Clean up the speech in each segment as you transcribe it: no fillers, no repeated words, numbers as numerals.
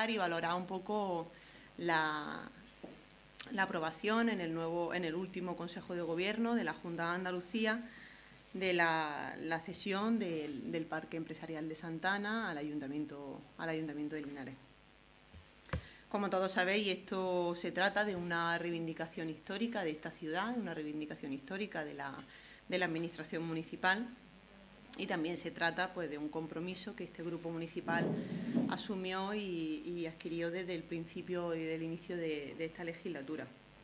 comentar y valorar un poco la aprobación en el último Consejo de Gobierno de la Junta de Andalucía de la cesión del Parque Empresarial de Santa Ana al Ayuntamiento de Linares. Como todos sabéis, esto se trata de una reivindicación histórica de esta ciudad, una reivindicación histórica de la Administración municipal, y también se trata pues, de un compromiso que este grupo municipal asumió y adquirió desde el principio y del inicio de esta legislatura.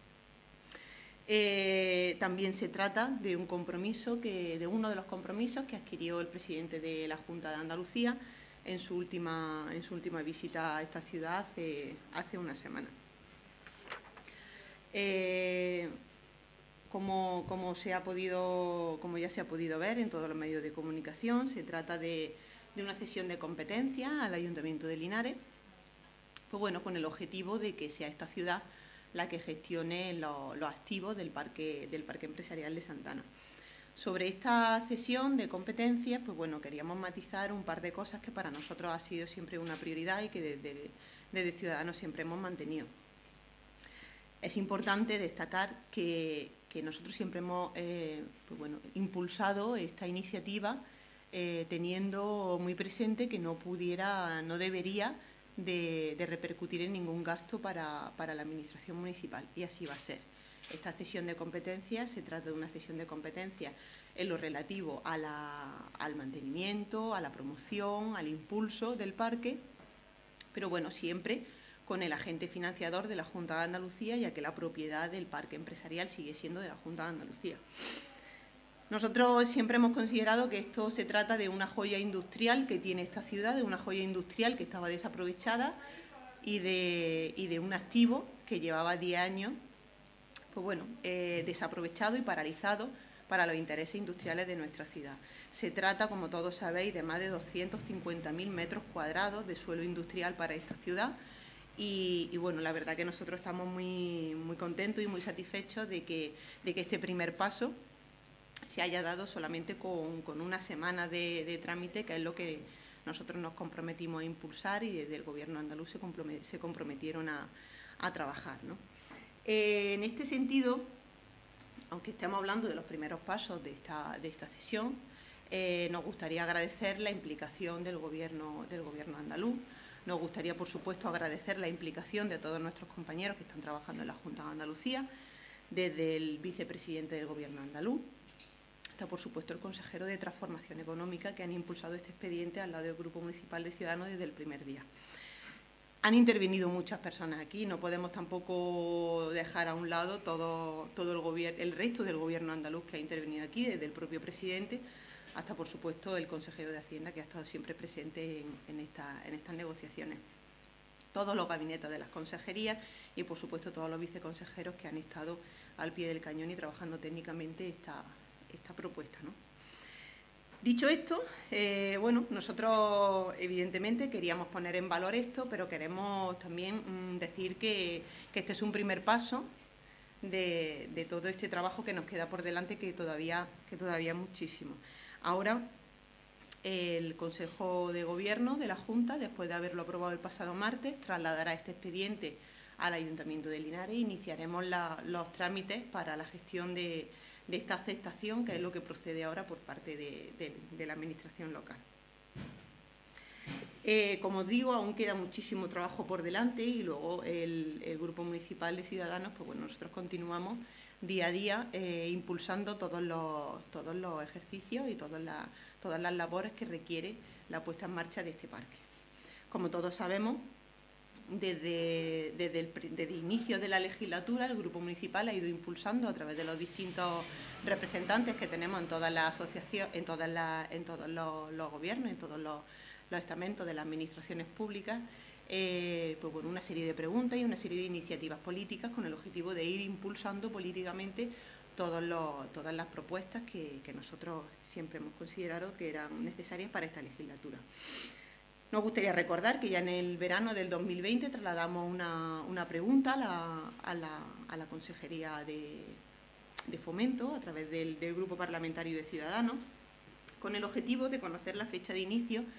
También se trata de un compromiso de uno de los compromisos que adquirió el presidente de la Junta de Andalucía en su última visita a esta ciudad hace una semana. Como ya se ha podido ver en todos los medios de comunicación, se trata de una cesión de competencias al Ayuntamiento de Linares, pues bueno, con el objetivo de que sea esta ciudad la que gestione los activos del Parque Empresarial de Santa Ana. Sobre esta cesión de competencias, pues bueno, queríamos matizar un par de cosas que para nosotros ha sido siempre una prioridad y que desde Ciudadanos siempre hemos mantenido. Es importante destacar que nosotros siempre hemos pues bueno, impulsado esta iniciativa teniendo muy presente que no debería de repercutir en ningún gasto para la Administración municipal, y así va a ser. Esta cesión de competencias se trata de una cesión de competencias en lo relativo al mantenimiento, a la promoción, al impulso del parque, pero bueno, siempre con el agente financiador de la Junta de Andalucía, ya que la propiedad del parque empresarial sigue siendo de la Junta de Andalucía. Nosotros siempre hemos considerado que esto se trata de una joya industrial que tiene esta ciudad, de una joya industrial que estaba desaprovechada y de un activo que llevaba 10 años pues bueno, desaprovechado y paralizado para los intereses industriales de nuestra ciudad. Se trata, como todos sabéis, de más de 250.000 metros cuadrados de suelo industrial para esta ciudad. Y bueno, la verdad que nosotros estamos muy contentos y muy satisfechos de que este primer paso se haya dado solamente con una semana de trámite, que es lo que nosotros nos comprometimos a impulsar y desde el Gobierno andaluz se comprometieron a trabajar, ¿no? En este sentido, aunque estemos hablando de los primeros pasos de esta cesión, nos gustaría agradecer la implicación del Gobierno andaluz. Nos gustaría, por supuesto, agradecer la implicación de todos nuestros compañeros que están trabajando en la Junta de Andalucía, desde el vicepresidente del Gobierno andaluz hasta, por supuesto, el consejero de Transformación Económica, que han impulsado este expediente al lado del Grupo Municipal de Ciudadanos desde el primer día. Han intervenido muchas personas aquí, no podemos tampoco dejar a un lado todo el resto del Gobierno andaluz que ha intervenido aquí, desde el propio presidente hasta, por supuesto, el consejero de Hacienda, que ha estado siempre presente en estas negociaciones. Todos los gabinetes de las consejerías y, por supuesto, todos los viceconsejeros que han estado al pie del cañón y trabajando técnicamente esta propuesta, ¿no? Dicho esto, bueno, nosotros evidentemente queríamos poner en valor esto, pero queremos también decir que este es un primer paso de todo este trabajo que nos queda por delante, que todavía es muchísimo. Ahora, el Consejo de Gobierno de la Junta, después de haberlo aprobado el pasado martes, trasladará este expediente al Ayuntamiento de Linares e iniciaremos los trámites para la gestión de esta aceptación, que es lo que procede ahora por parte de la Administración local. Como os digo, aún queda muchísimo trabajo por delante y luego el Grupo Municipal de Ciudadanos, pues bueno, nosotros continuamos día a día impulsando todos los ejercicios y todas las labores que requiere la puesta en marcha de este parque. Como todos sabemos, desde el inicio de la legislatura, el Grupo Municipal ha ido impulsando a través de los distintos representantes que tenemos en todas las asociaciones, en todos los gobiernos, en todos los estamentos de las administraciones públicas, pues bueno, una serie de preguntas y una serie de iniciativas políticas con el objetivo de ir impulsando políticamente todas las propuestas que nosotros siempre hemos considerado que eran necesarias para esta legislatura. Nos gustaría recordar que ya en el verano del 2020 trasladamos una pregunta a la Consejería de Fomento a través del Grupo Parlamentario de Ciudadanos, con el objetivo de conocer la fecha de inicio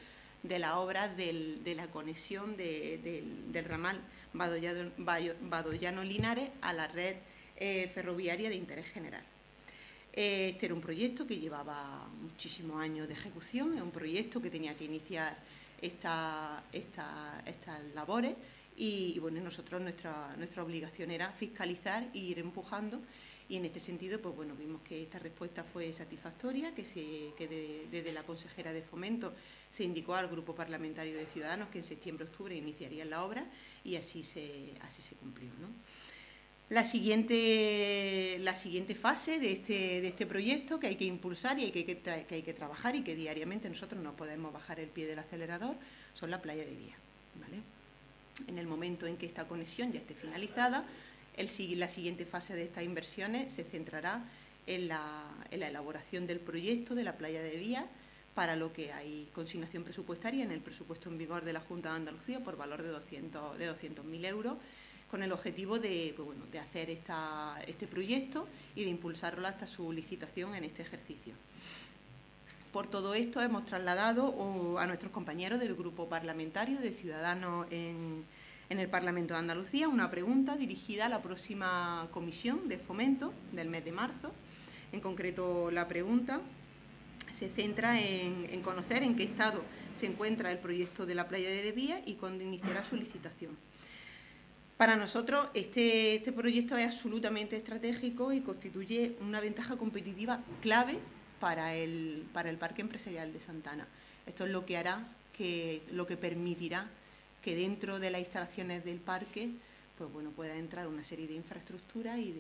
de la obra de la conexión del ramal Badollano-Linares a la red ferroviaria de interés general. Este era un proyecto que llevaba muchísimos años de ejecución, es un proyecto que tenía que iniciar estas labores y bueno, nosotros nuestra obligación era fiscalizar e ir empujando, y en este sentido pues bueno, vimos que esta respuesta fue satisfactoria, que desde la consejera de Fomento se indicó al Grupo Parlamentario de Ciudadanos que en septiembre-octubre iniciarían la obra, y así se cumplió, ¿no? La siguiente fase de este proyecto que hay que impulsar y que hay que trabajar, y que diariamente nosotros no podemos bajar el pie del acelerador, son la playa de Vía, ¿vale? En el momento en que esta conexión ya esté finalizada, la siguiente fase de estas inversiones se centrará en la elaboración del proyecto de la playa de Vía, para lo que hay consignación presupuestaria en el presupuesto en vigor de la Junta de Andalucía por valor de 200.000 euros, con el objetivo de hacer este proyecto y de impulsarlo hasta su licitación en este ejercicio. Por todo esto hemos trasladado a nuestros compañeros del Grupo Parlamentario de Ciudadanos en el Parlamento de Andalucía una pregunta dirigida a la próxima Comisión de Fomento del mes de marzo. En concreto, la pregunta se centra en conocer en qué estado se encuentra el proyecto de la playa de Vía y cuándo iniciará su licitación. Para nosotros este proyecto es absolutamente estratégico y constituye una ventaja competitiva clave para el Parque Empresarial de Santa Ana. Esto es lo que hará, lo que permitirá que dentro de las instalaciones del parque pues bueno, pueda entrar una serie de infraestructuras y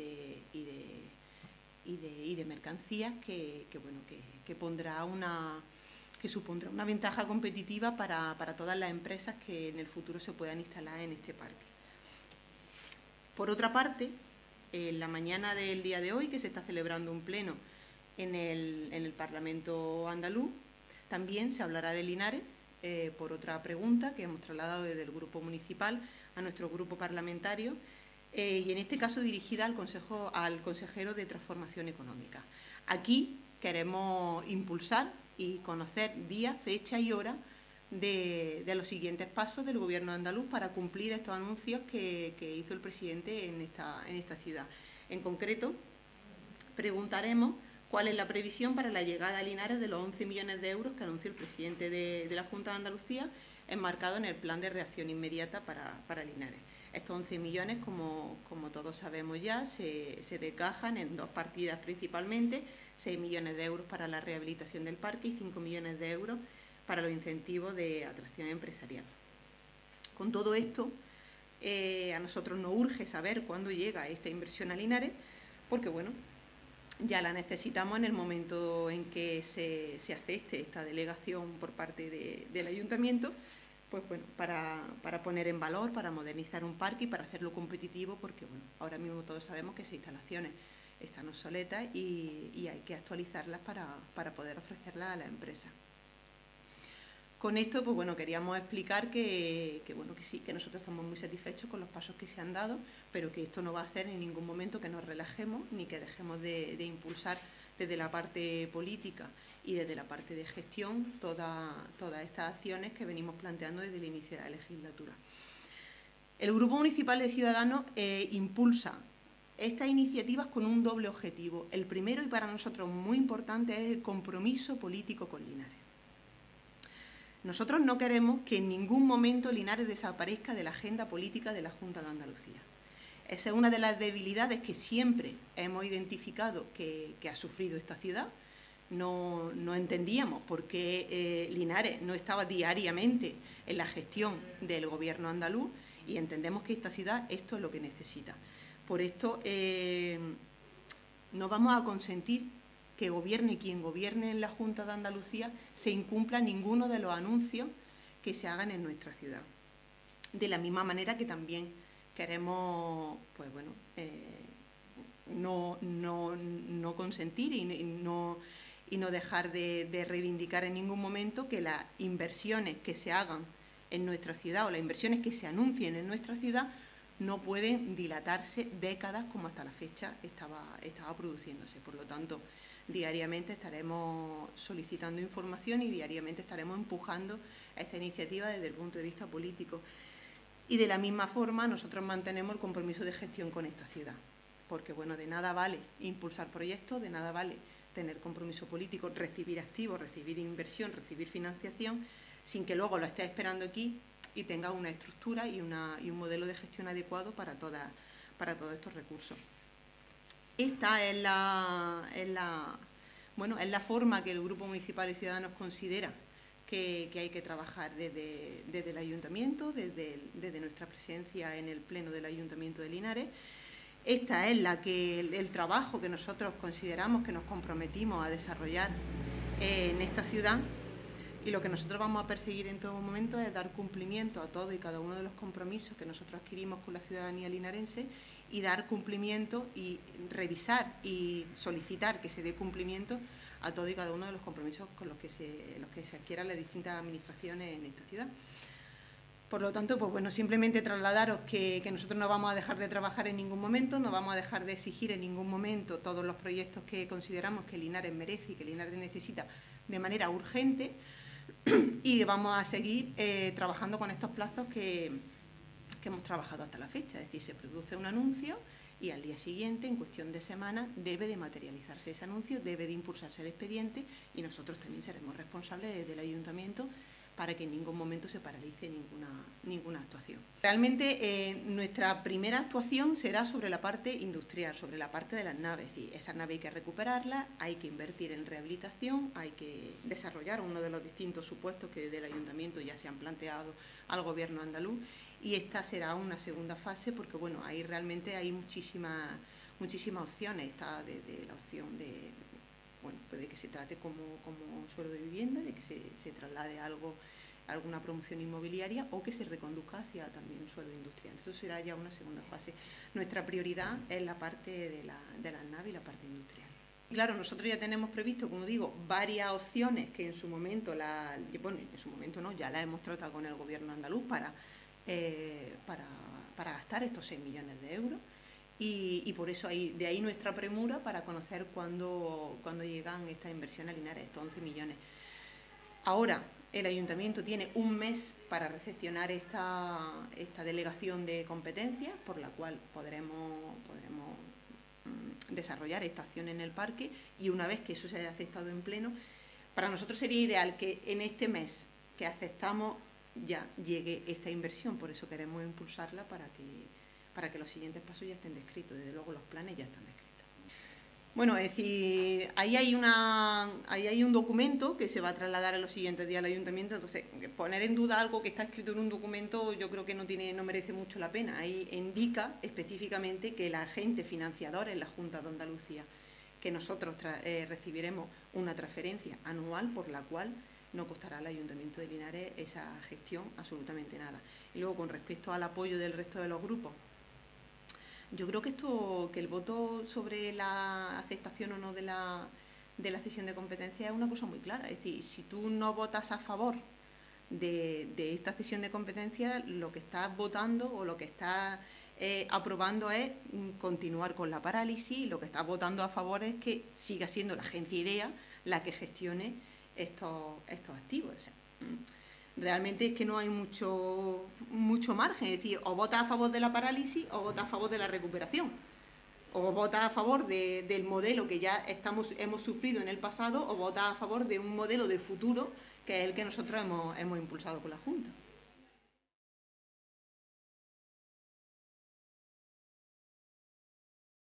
de mercancías que supondrá una ventaja competitiva para todas las empresas que en el futuro se puedan instalar en este parque. Por otra parte, en la mañana del día de hoy, que se está celebrando un pleno en el Parlamento andaluz, también se hablará de Linares, por otra pregunta que hemos trasladado desde el Grupo Municipal a nuestro Grupo Parlamentario, y en este caso dirigida al consejero de Transformación Económica. Aquí queremos impulsar y conocer día, fecha y hora de los siguientes pasos del Gobierno andaluz para cumplir estos anuncios que hizo el presidente en esta ciudad. En concreto, preguntaremos cuál es la previsión para la llegada a Linares de los 11 millones de euros que anunció el presidente de la Junta de Andalucía, enmarcado en el Plan de Reacción Inmediata para Linares. Estos 11 millones, como todos sabemos ya, se desgajan en dos partidas principalmente: 6 millones de euros para la rehabilitación del parque y 5 millones de euros para los incentivos de atracción empresarial. Con todo esto, a nosotros nos urge saber cuándo llega esta inversión a Linares, porque bueno, ya la necesitamos en el momento en que se acepte esta delegación por parte del Ayuntamiento, pues bueno, para poner en valor, para modernizar un parque y para hacerlo competitivo, porque bueno, ahora mismo todos sabemos que esas instalaciones están obsoletas y hay que actualizarlas para poder ofrecerlas a la empresa. Con esto, pues bueno, queríamos explicar que sí, que nosotros estamos muy satisfechos con los pasos que se han dado, pero que esto no va a hacer en ningún momento que nos relajemos ni que dejemos de impulsar desde la parte política y desde la parte de gestión todas estas acciones que venimos planteando desde el inicio de la legislatura. El Grupo Municipal de Ciudadanos impulsa estas iniciativas con un doble objetivo. El primero, y para nosotros muy importante, es el compromiso político con Linares. Nosotros no queremos que en ningún momento Linares desaparezca de la agenda política de la Junta de Andalucía. Esa es una de las debilidades que siempre hemos identificado que ha sufrido esta ciudad. No entendíamos por qué Linares no estaba diariamente en la gestión del Gobierno andaluz, y entendemos que esta ciudad esto es lo que necesita. Por esto no vamos a consentir que gobierne quien gobierne en la Junta de Andalucía se incumpla ninguno de los anuncios que se hagan en nuestra ciudad. De la misma manera que también queremos, pues bueno, no consentir y no dejar de reivindicar en ningún momento que las inversiones que se hagan en nuestra ciudad o las inversiones que se anuncien en nuestra ciudad no pueden dilatarse décadas como hasta la fecha estaba produciéndose. Por lo tanto, diariamente estaremos solicitando información y diariamente estaremos empujando esta iniciativa desde el punto de vista político. Y de la misma forma nosotros mantenemos el compromiso de gestión con esta ciudad, porque bueno, de nada vale impulsar proyectos, de nada vale tener compromiso político, recibir activos, recibir inversión, recibir financiación, sin que luego lo esté esperando aquí y tenga una estructura y un modelo de gestión adecuado para todos estos recursos. Esta es la forma que el Grupo Municipal y Ciudadanos considera que hay que trabajar desde el Ayuntamiento, desde nuestra presencia en el Pleno del Ayuntamiento de Linares. Esta es el trabajo que nosotros consideramos que nos comprometimos a desarrollar en esta ciudad, y lo que nosotros vamos a perseguir en todo momento es dar cumplimiento a todo y cada uno de los compromisos que nosotros adquirimos con la ciudadanía linarense, y dar cumplimiento y revisar y solicitar que se dé cumplimiento a todo y cada uno de los compromisos con los que se adquieran las distintas administraciones en esta ciudad. Por lo tanto, pues bueno, simplemente trasladaros que nosotros no vamos a dejar de trabajar en ningún momento, no vamos a dejar de exigir en ningún momento todos los proyectos que consideramos que Linares merece y que Linares necesita de manera urgente, y vamos a seguir trabajando con estos plazos que hemos trabajado hasta la fecha. Es decir, se produce un anuncio y al día siguiente, en cuestión de semanas, debe de materializarse ese anuncio, debe de impulsarse el expediente, y nosotros también seremos responsables desde el Ayuntamiento para que en ningún momento se paralice ninguna actuación. Realmente nuestra primera actuación será sobre la parte industrial, sobre la parte de las naves. Es decir, esas naves hay que recuperarlas, hay que invertir en rehabilitación, hay que desarrollar uno de los distintos supuestos que desde el Ayuntamiento ya se han planteado al Gobierno andaluz, y esta será una segunda fase, porque bueno, ahí realmente hay muchísimas opciones. Está desde la opción de, bueno, puede que se trate como suelo de vivienda, de que se traslade alguna promoción inmobiliaria, o que se reconduzca hacia también un suelo industrial. Eso será ya una segunda fase. Nuestra prioridad es la parte de las naves y la parte industrial. Claro, nosotros ya tenemos previsto, como digo, varias opciones que en su momento, ya las hemos tratado con el Gobierno andaluz para gastar estos 6 millones de euros. Y por eso de ahí nuestra premura para conocer cuándo llegan estas inversiones a Linares, estos 11 millones. Ahora, el Ayuntamiento tiene un mes para recepcionar esta delegación de competencias, por la cual podremos desarrollar esta acción en el parque, y una vez que eso se haya aceptado en pleno, para nosotros sería ideal que en este mes que aceptamos ya llegue esta inversión. Por eso queremos impulsarla para que los siguientes pasos ya estén descritos. Desde luego los planes ya están descritos. Bueno, es decir, ahí hay un documento que se va a trasladar en los siguientes días al Ayuntamiento. Entonces, poner en duda algo que está escrito en un documento yo creo que no merece mucho la pena. Ahí indica específicamente que el agente financiador es la Junta de Andalucía, que nosotros recibiremos una transferencia anual por la cual no costará al Ayuntamiento de Linares esa gestión absolutamente nada. Y luego, con respecto al apoyo del resto de los grupos, yo creo que el voto sobre la aceptación o no de la cesión de competencia es una cosa muy clara. Es decir, si tú no votas a favor de esta cesión de competencia, lo que estás votando o lo que estás aprobando es continuar con la parálisis, y lo que estás votando a favor es que siga siendo la agencia IDEA la que gestione estos activos. O sea, realmente es que no hay mucho margen. Es decir, o votas a favor de la parálisis o votas a favor de la recuperación, o votas a favor del modelo que ya hemos sufrido en el pasado, o votas a favor de un modelo de futuro que es el que nosotros hemos impulsado con la Junta.